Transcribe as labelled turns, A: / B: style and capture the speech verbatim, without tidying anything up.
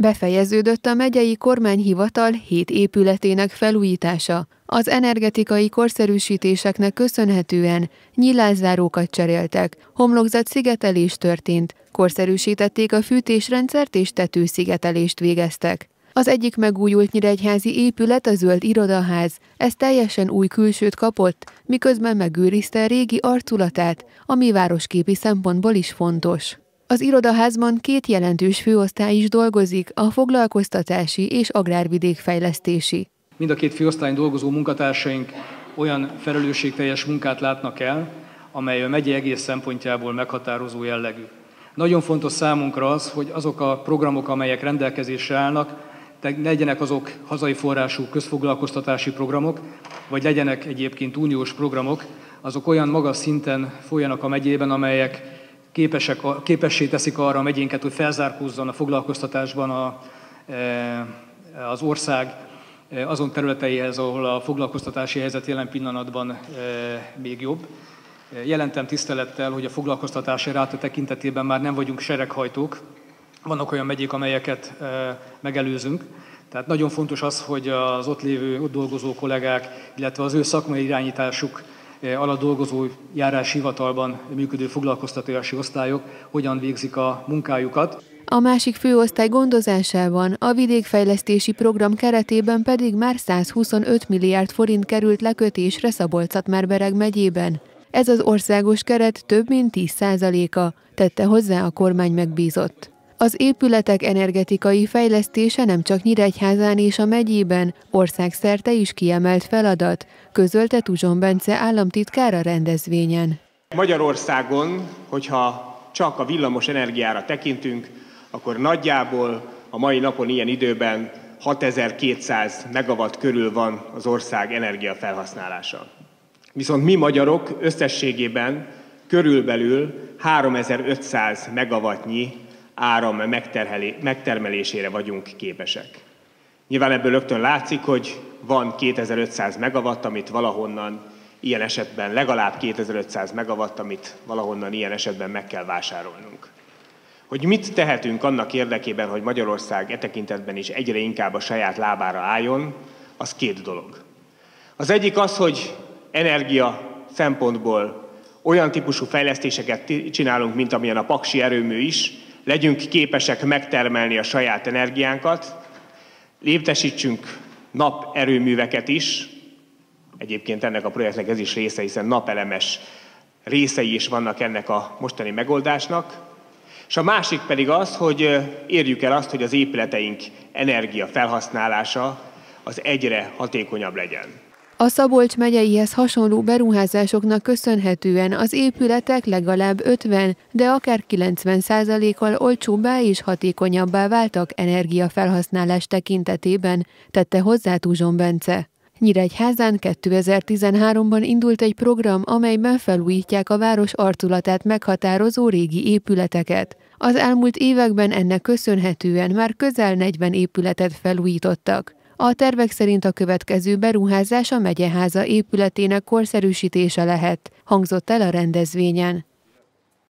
A: Befejeződött a megyei kormányhivatal hét épületének felújítása. Az energetikai korszerűsítéseknek köszönhetően nyílászárókat cseréltek, homlokzat-szigetelés történt, korszerűsítették a fűtésrendszert és tetőszigetelést végeztek. Az egyik megújult nyíregyházi épület a zöld irodaház, ez teljesen új külsőt kapott, miközben megőrizte a régi arculatát, ami városképi szempontból is fontos. Az irodaházban két jelentős főosztály is dolgozik, a foglalkoztatási és agrárvidékfejlesztési.
B: Mind a két főosztályon dolgozó munkatársaink olyan felelősségteljes munkát látnak el, amely a megye egész szempontjából meghatározó jellegű. Nagyon fontos számunkra az, hogy azok a programok, amelyek rendelkezésre állnak, legyenek azok hazai forrású közfoglalkoztatási programok, vagy legyenek egyébként uniós programok, azok olyan magas szinten folyjanak a megyében, amelyek képesek, képessé teszik arra a megyénket, hogy felzárkózzon a foglalkoztatásban a, az ország azon területeihez, ahol a foglalkoztatási helyzet jelen pillanatban még jobb. Jelentem tisztelettel, hogy a foglalkoztatási ráta tekintetében már nem vagyunk sereghajtók. Vannak olyan megyék, amelyeket megelőzünk. Tehát nagyon fontos az, hogy az ott lévő, ott dolgozó kollégák, illetve az ő szakmai irányításuk alatt dolgozó járási hivatalban működő foglalkoztatási osztályok hogyan végzik a munkájukat.
A: A másik főosztály gondozásában, a vidékfejlesztési program keretében pedig már százhuszonöt milliárd forint került lekötésre Szabolcs-Szatmár-Bereg megyében. Ez az országos keret több mint tíz százaléka, tette hozzá a kormány megbízott. Az épületek energetikai fejlesztése nem csak Nyíregyházán és a megyében, országszerte is kiemelt feladat, közölte Tuzson Bence államtitkár a rendezvényen.
C: Magyarországon, hogyha csak a villamos energiára tekintünk, akkor nagyjából a mai napon ilyen időben hatezer-kétszáz megawatt körül van az ország energiafelhasználása. Viszont mi magyarok összességében körülbelül háromezer-ötszáz megawattnyi áram megtermelésére vagyunk képesek. Nyilván ebből rögtön látszik, hogy van kétezer-ötszáz megawatt, amit valahonnan ilyen esetben, legalább kétezer-ötszáz megawatt, amit valahonnan ilyen esetben meg kell vásárolnunk. Hogy mit tehetünk annak érdekében, hogy Magyarország e tekintetben is egyre inkább a saját lábára álljon, az két dolog. Az egyik az, hogy energia szempontból olyan típusú fejlesztéseket csinálunk, mint amilyen a paksi erőmű is, legyünk képesek megtermelni a saját energiánkat, létesítsünk naperőműveket is, egyébként ennek a projektnek ez is része, hiszen napelemes részei is vannak ennek a mostani megoldásnak, és a másik pedig az, hogy érjük el azt, hogy az épületeink energia felhasználása az egyre hatékonyabb legyen.
A: A Szabolcs megyeihez hasonló beruházásoknak köszönhetően az épületek legalább ötven, de akár kilencven százalékkal olcsóbbá és hatékonyabbá váltak energiafelhasználás tekintetében, tette hozzá Tuzson Bence. Nyíregyházán kétezer-tizenháromban indult egy program, amelyben felújítják a város arculatát meghatározó régi épületeket. Az elmúlt években ennek köszönhetően már közel negyven épületet felújítottak. A tervek szerint a következő beruházás a megyeháza épületének korszerűsítése lehet, hangzott el a rendezvényen.